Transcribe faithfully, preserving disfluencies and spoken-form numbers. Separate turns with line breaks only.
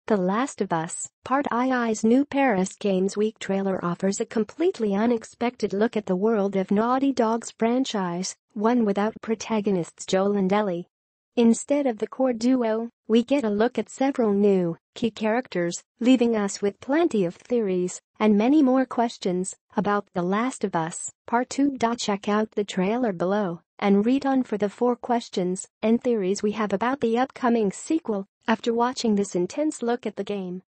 The Last of Us, Part I's new Paris Games Week trailer offers a completely unexpected look at the world of Naughty Dog's franchise, one without protagonists Joel and Ellie. Instead of the core duo, we get a look at several new, key characters, leaving us with plenty of theories and many more questions about The Last of Us, Part two. Check out the trailer below and read on for the four questions and theories we have about the upcoming sequel after watching this intense look at the game.